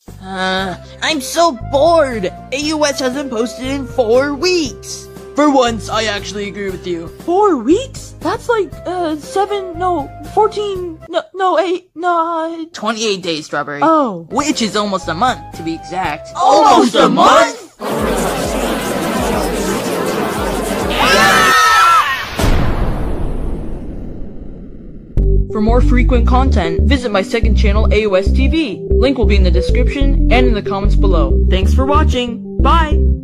I'm so bored! AUS hasn't posted in 4 weeks! For once, I actually agree with you. 4 weeks? That's like, 14, 8, 28 days, Strawberry. Oh. Which is almost a month, to be exact. Almost a month?! For more frequent content, visit my second channel, AOS TV. Link will be in the description and in the comments below. Thanks for watching. Bye!